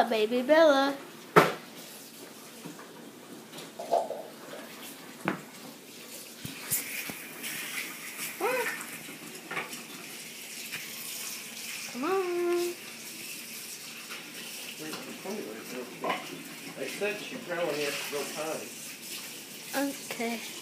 baby Bella. Come on. They said she probably has to go potty. Okay.